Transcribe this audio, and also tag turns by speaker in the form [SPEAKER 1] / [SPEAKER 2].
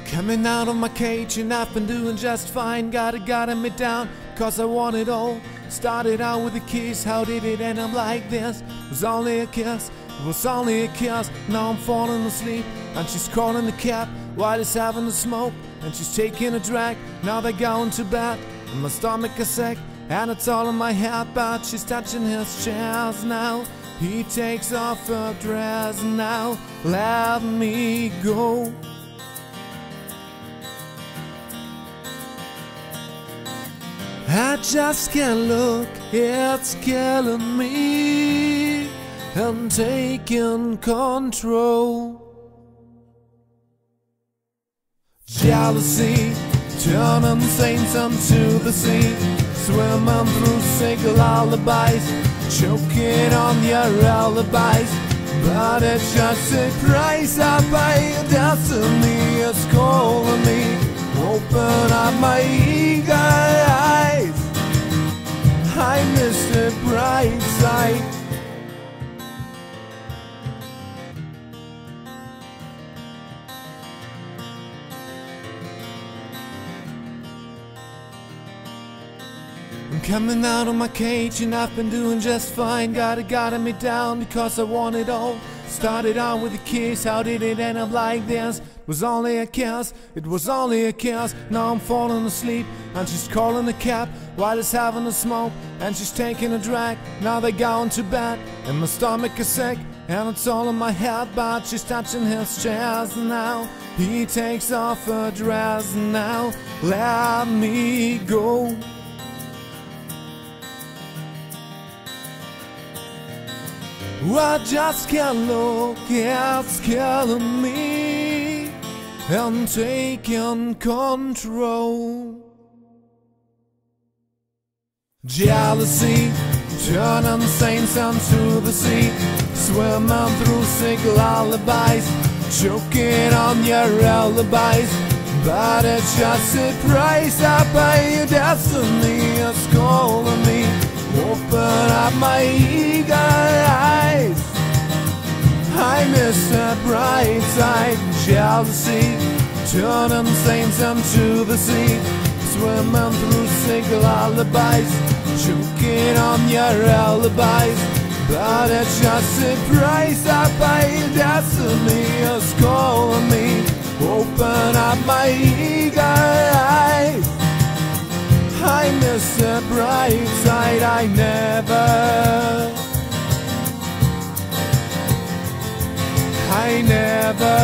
[SPEAKER 1] Coming out of my cage and I've been doing just fine. Gotta me down, cause I want it all. Started out with a kiss, how did it end up like this? It was only a kiss, it was only a kiss. Now I'm falling asleep and she's calling the cab while he's having a smoke and she's taking a drag. Now they're going to bed and my stomach is sick and it's all in my head, but she's touching his chest now. He takes off her dress now. Let me go. I just can't look, it's killing me and taking control. Jealousy, turning saints onto the sea, swimming through single lullabies, choking on your alibis. But it's just a price I pay. Destiny is calling me. Open up my eager eyes, I miss the bright side. I'm coming out of my cage and I've been doing just fine. Gotta me down because I want it all. Started out with a kiss, how did it end up like this? It was only a kiss, it was only a kiss. Now I'm falling asleep and she's calling the cab while he's having a smoke and she's taking a drag. Now they're going to bed and my stomach is sick and it's all in my head, but she's touching his chest now. He takes off her dress now. Let me go. I just can't look, it's killing me and taking control. Jealousy, turning saints onto the sea, swimming through single lullabies, choking on your alibis. But it's just a price I pay. Destiny is calling me. Open up my eager eyes, I miss the bright side. Jealousy, turning saints into the sea, swimming through single lullabies, choking on your alibis. But it's just a price I pay. Destiny is calling me. Open up my eager eyes, I miss the bright side. I never